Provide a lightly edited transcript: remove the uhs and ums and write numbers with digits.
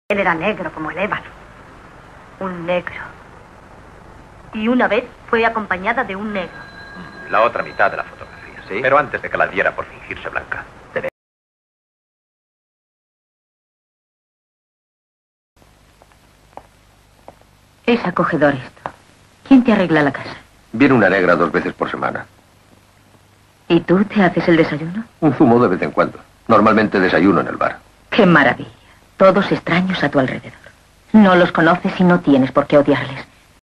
Él era negro como el ébano. Un negro. Y una vez fue acompañada de un negro. La otra mitad de la fotografía, ¿sí? Pero antes de que la diera por fingirse blanca. Es acogedor esto. ¿Quién te arregla la casa? Viene una negra 2 veces por semana. ¿Y tú te haces el desayuno? Un zumo de vez en cuando. Normalmente desayuno en el bar. ¡Qué maravilla! Todos extraños a tu alrededor. No los conoces y no tienes por qué odiarles.